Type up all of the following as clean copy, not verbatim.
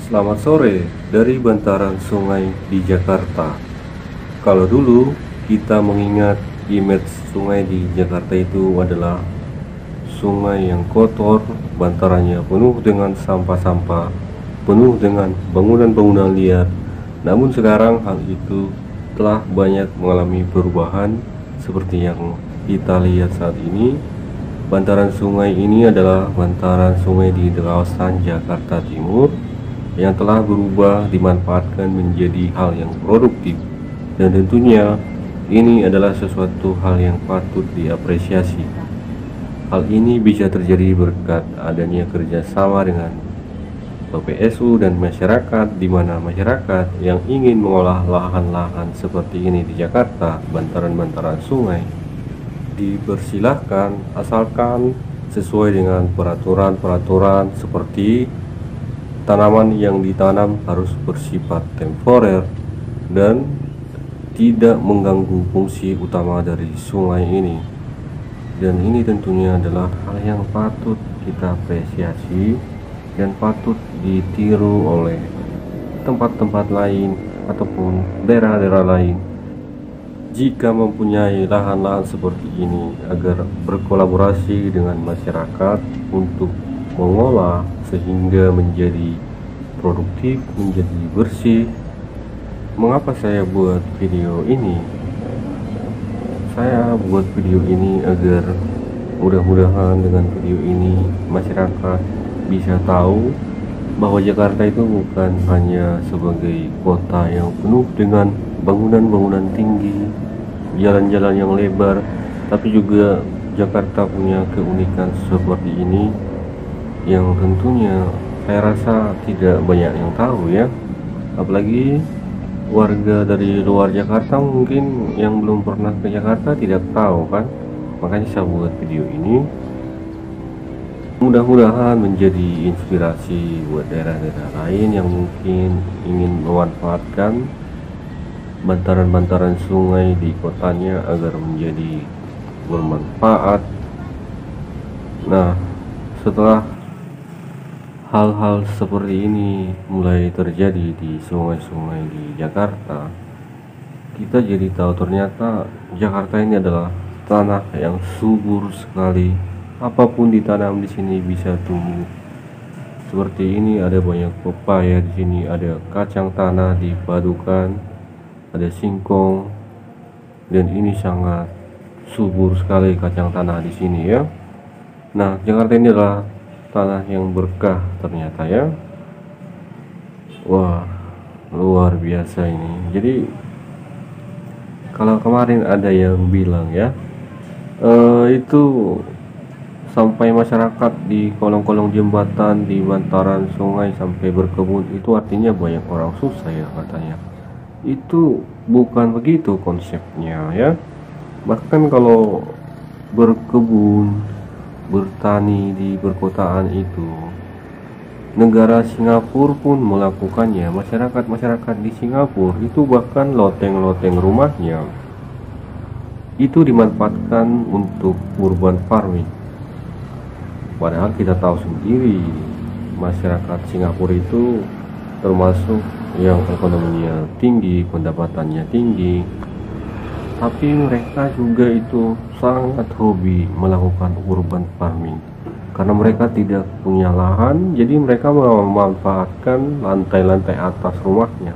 Selamat sore dari bantaran sungai di Jakarta. Kalau dulu kita mengingat image sungai di Jakarta itu adalah sungai yang kotor, bantarannya penuh dengan sampah-sampah, penuh dengan bangunan-bangunan liar. Namun sekarang hal itu telah banyak mengalami perubahan seperti yang kita lihat saat ini. Bantaran sungai ini adalah bantaran sungai di kawasan Jakarta Timur yang telah berubah dimanfaatkan menjadi hal yang produktif, dan tentunya ini adalah sesuatu hal yang patut diapresiasi. Hal ini bisa terjadi berkat adanya kerjasama dengan PPSU dan masyarakat, di mana masyarakat yang ingin mengolah lahan-lahan seperti ini di Jakarta, bantaran-bantaran sungai, dipersilahkan asalkan sesuai dengan peraturan-peraturan seperti tanaman yang ditanam harus bersifat temporer dan tidak mengganggu fungsi utama dari sungai ini. Dan ini tentunya adalah hal yang patut kita apresiasi dan patut ditiru oleh tempat-tempat lain ataupun daerah-daerah lain jika mempunyai lahan-lahan seperti ini, agar berkolaborasi dengan masyarakat untuk mengolah sehingga menjadi produktif, menjadi bersih. Mengapa saya buat video ini? Saya buat video ini agar mudah-mudahan dengan video ini masyarakat bisa tahu bahwa Jakarta itu bukan hanya sebagai kota yang penuh dengan bangunan-bangunan tinggi, jalan-jalan yang lebar, tapi juga Jakarta punya keunikan seperti ini yang tentunya saya rasa tidak banyak yang tahu ya. Apalagi warga dari luar Jakarta mungkin yang belum pernah ke Jakarta tidak tahu kan. Makanya saya buat video ini, mudah-mudahan menjadi inspirasi buat daerah-daerah lain yang mungkin ingin memanfaatkan bantaran-bantaran sungai di kotanya agar menjadi bermanfaat. Nah, setelah hal-hal seperti ini mulai terjadi di sungai-sungai di Jakarta, kita jadi tahu ternyata Jakarta ini adalah tanah yang subur sekali. Apapun ditanam di sini bisa tumbuh. Seperti ini, ada banyak pepaya di sini, ada kacang tanah dipadukan, ada singkong, dan ini sangat subur sekali kacang tanah di sini ya. Nah, Jakarta ini adalah tanah yang berkah ternyata ya. Wah, luar biasa ini. Jadi kalau kemarin ada yang bilang ya, itu sampai masyarakat di kolong-kolong jembatan, di bantaran sungai sampai berkebun, itu artinya banyak orang susah ya katanya. Itu bukan begitu konsepnya ya. Bahkan kalau berkebun, bertani di perkotaan itu, negara Singapura pun melakukannya. Masyarakat di Singapura itu bahkan loteng-loteng rumahnya itu dimanfaatkan untuk urban farming. Padahal kita tahu sendiri masyarakat Singapura itu termasuk yang ekonominya tinggi, pendapatannya tinggi, tapi mereka juga itu sangat hobi melakukan urban farming karena mereka tidak punya lahan, jadi mereka memanfaatkan lantai-lantai atas rumahnya.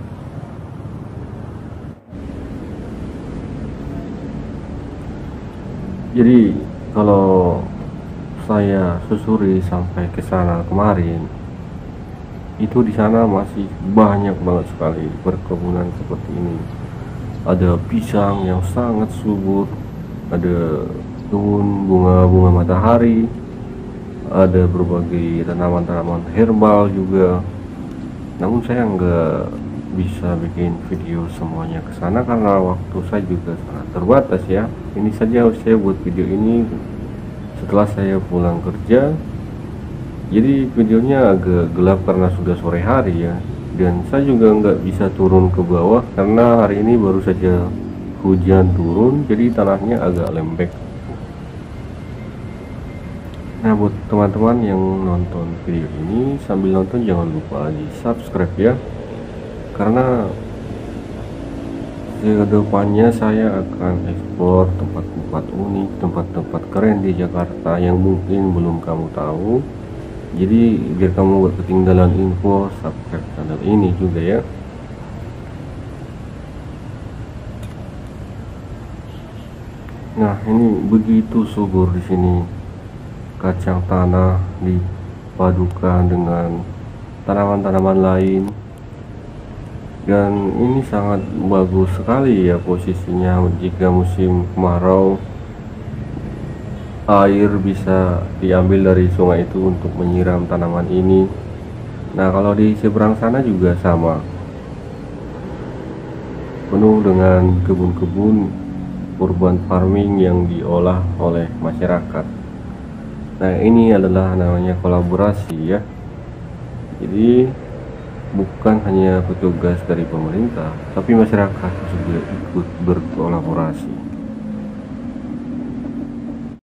Jadi kalau saya susuri sampai ke sana kemarin, itu di sana masih banyak banget sekali perkebunan seperti ini. Ada pisang yang sangat subur, ada kebun bunga-bunga matahari, ada berbagai tanaman-tanaman herbal juga. Namun saya nggak bisa bikin video semuanya ke sana karena waktu saya juga sangat terbatas ya. Ini saja saya buat video ini setelah saya pulang kerja. Jadi videonya agak gelap karena sudah sore hari ya, dan saya juga nggak bisa turun ke bawah karena hari ini baru saja hujan turun, jadi tanahnya agak lembek. Nah, buat teman-teman yang nonton video ini, sambil nonton jangan lupa di subscribe ya, karena kedepannya saya akan eksplor tempat-tempat unik, tempat-tempat keren di Jakarta yang mungkin belum kamu tahu. Jadi biar kamu gak ketinggalan info, subscribe channel ini juga ya. Nah, ini begitu subur di sini. Kacang tanah dipadukan dengan tanaman-tanaman lain, dan ini sangat bagus sekali ya posisinya. Jika musim kemarau, air bisa diambil dari sungai itu untuk menyiram tanaman ini. Nah, kalau di seberang sana juga sama, penuh dengan kebun-kebun urban farming yang diolah oleh masyarakat. Nah, ini adalah namanya kolaborasi ya. Jadi bukan hanya petugas dari pemerintah, tapi masyarakat juga ikut berkolaborasi.